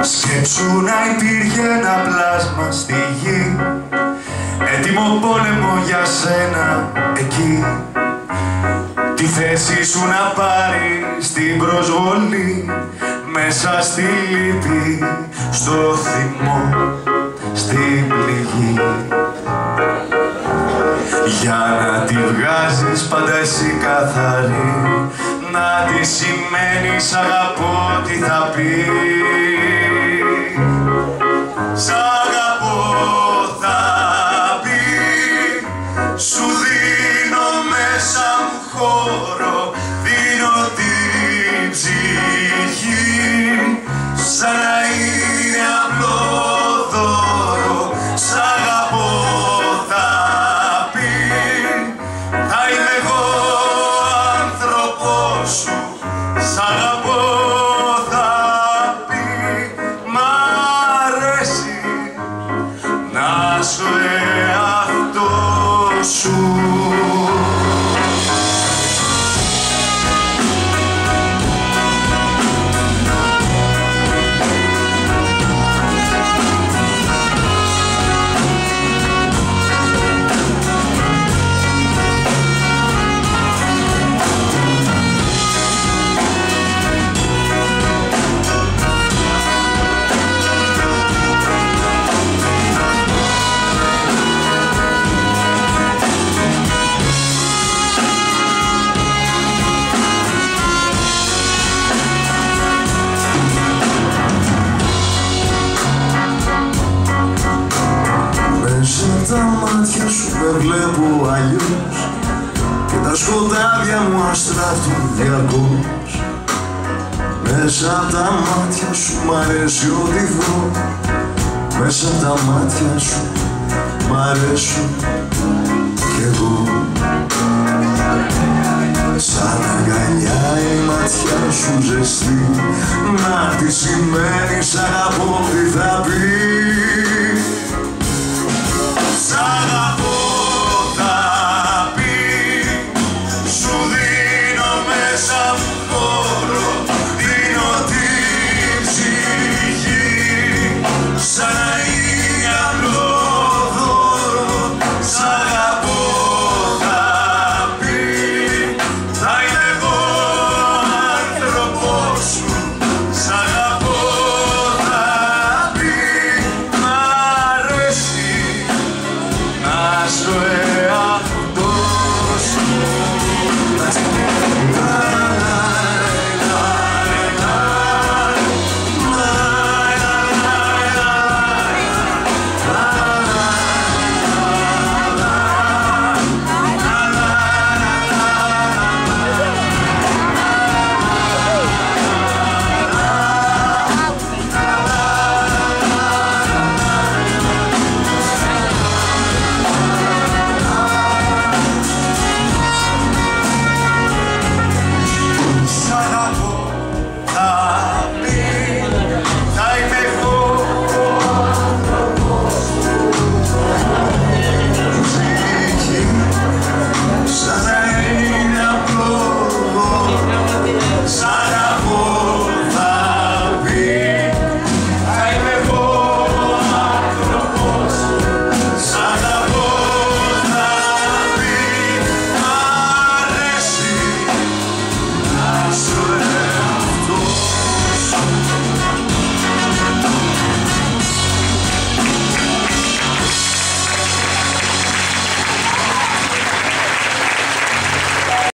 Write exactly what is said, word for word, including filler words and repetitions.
Σκέψου να υπήρχε ένα πλάσμα στη γη, έτοιμο πόλεμο για σένα εκεί. Τη θέση σου να πάρει στην προσβολή, μέσα στη λύπη, στο θυμό, στην πληγή. Για να τη βγάζεις πάντα εσύ καθαρή, να τη σημαίνεις αγαπώ τι θα πει. Σ' αγαπώ θα πει, σου δίνω μέσα μου χώρο, δίνω την ψυχή, σαν να είναι απλό δώρο. Σ' αγαπώ θα πει, θα είμαι εγώ άνθρωπός σου. Σ' αγαπώ θα πει, μ' αρέσει να σου εαυτός σου. Τα μάτια σου με βλέπω αλλιώς και τα σκοτάδια μου αστράφτουν διαρκώς. Μέσα απ' τα μάτια σου μ' αρέσει ό,τι βρω, μέσα απ' τα μάτια σου μ' αρέσω κι εγώ. Σαν αγκαλιά η ματιά σου ζεστή, να τη σημαίνεις αγαπώ τι θα πει. Σ' αγαπώ